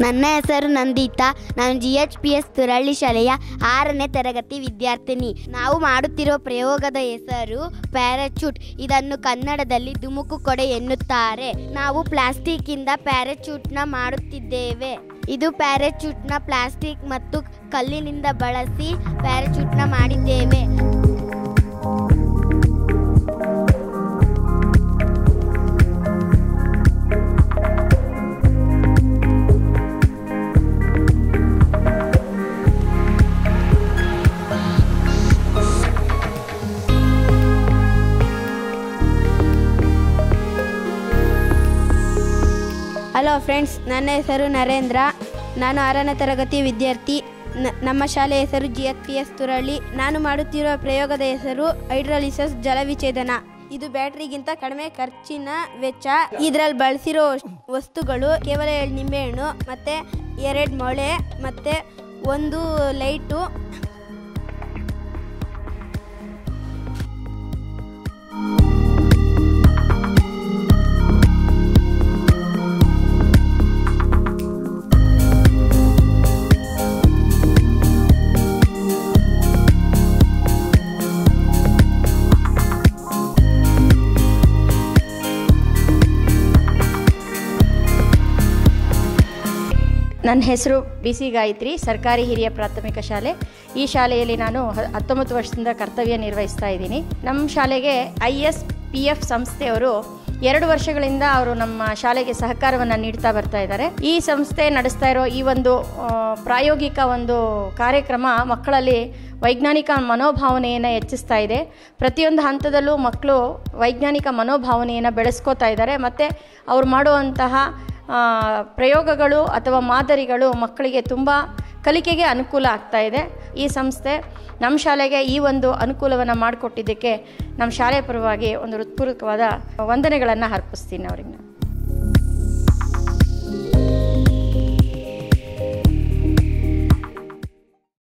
ನನ್ನ ಹೆಸರು ನಂದಿತಾ. ನಾನು GHPS ತುರಹಳ್ಳಿ ಶಾಲೆಯ 6ನೇ ತರಗತಿ ವಿದ್ಯಾರ್ಥಿನಿ. ನಾವು ಮಾಡುತ್ತಿರುವ ಪ್ರಯೋಗದ ಹೆಸರು ಪ್ಯಾರಾಚೂಟ್. ಇದನ್ನು ಕನ್ನಡದಲ್ಲಿ ಧುಮುಕು ಕೊಡೆ ಎನ್ನುತ್ತಾರೆ. ನಾವು ಪ್ಲಾಸ್ಟಿಕ್ ಇಂದ ಪ್ಯಾರಾಚೂಟ್ನ ಮಾಡುತ್ತಿದ್ದೇವೆ. ಇದು ಪ್ಯಾರಾಚೂಟ್ನ ಪ್ಲಾಸ್ಟಿಕ್ ಮತ್ತು ಕಲ್ಲಿನಿಂದ ಬಳಸಿ ಪ್ಯಾರಾಚೂಟ್ನ ಮಾಡಿದ್ದೇವೆ. ಹಲೋ ಫ್ರೆಂಡ್ಸ್, ನನ್ನ ಹೆಸರು ನರೇಂದ್ರ. ನಾನು 6ನೇ ತರಗತಿ ವಿದ್ಯಾರ್ಥಿ. ನಮ್ಮ ಶಾಲೆಯ ಹೆಸರು GHPS ತುರಹಳ್ಳಿ. ನಾನು ಮಾಡುತ್ತಿರುವ ಪ್ರಯೋಗದ ಹೆಸರು ಹೈಡ್ರಾಲಿಸಿಸ್ ಜಲವಿಚ್ಛೇದನ. ಇದು ಬ್ಯಾಟ್ರಿಗಿಂತ ಕಡಿಮೆ ಖರ್ಚಿನ ವೆಚ್ಚ. ಇದರಲ್ಲಿ ಬಳಸಿರೋ ವಸ್ತುಗಳು ಕೇವಲ 2 ನಿಂಬೆಹಣ್ಣು ಮತ್ತು 2 ಮೊಳೆ ಮತ್ತು 1 ಲೈಟು. ನನ್ನ ಹೆಸರು BC ಗಾಯತ್ರಿ, ಸರ್ಕಾರಿ ಹಿರಿಯ ಪ್ರಾಥಮಿಕ ಶಾಲೆ. ಈ ಶಾಲೆಯಲ್ಲಿ ನಾನು 19 ವರ್ಷದಿಂದ ಕರ್ತವ್ಯ ನಿರ್ವಹಿಸ್ತಾ ಇದ್ದೀನಿ. ನಮ್ಮ ಶಾಲೆಗೆ ISPF ಸಂಸ್ಥೆಯವರು 2 ವರ್ಷಗಳಿಂದ ಅವರು ನಮ್ಮ ಶಾಲೆಗೆ ಸಹಕಾರವನ್ನು ನೀಡ್ತಾ ಬರ್ತಾ ಇದ್ದಾರೆ. ಈ ಸಂಸ್ಥೆ ನಡೆಸ್ತಾ ಇರೋ ಈ ಒಂದು ಪ್ರಾಯೋಗಿಕ ಒಂದು ಕಾರ್ಯಕ್ರಮ ಮಕ್ಕಳಲ್ಲಿ ವೈಜ್ಞಾನಿಕ ಮನೋಭಾವನೆಯನ್ನು ಹೆಚ್ಚಿಸ್ತಾ ಇದೆ. ಪ್ರತಿಯೊಂದು ಹಂತದಲ್ಲೂ ಮಕ್ಕಳು ವೈಜ್ಞಾನಿಕ ಮನೋಭಾವನೆಯನ್ನು ಬೆಳೆಸ್ಕೋತಾ ಇದ್ದಾರೆ. ಮತ್ತು ಅವ್ರು ಮಾಡುವಂತಹ ಪ್ರಯೋಗಗಳು ಅಥವಾ ಮಾದರಿಗಳು ಮಕ್ಕಳಿಗೆ ತುಂಬ ಕಲಿಕೆಗೆ ಅನುಕೂಲ ಆಗ್ತಾ ಇದೆ. ಈ ಸಂಸ್ಥೆ ನಮ್ಮ ಶಾಲೆಗೆ ಈ ಒಂದು ಅನುಕೂಲವನ್ನು ಮಾಡಿಕೊಟ್ಟಿದ್ದಕ್ಕೆ ನಮ್ಮ ಶಾಲೆಯ ಪರವಾಗಿ ಒಂದು ಹೃತ್ಪೂರ್ವಕವಾದ ವಂದನೆಗಳನ್ನು ಅರ್ಪಿಸ್ತೀನಿ ಅವರಿಗೆ.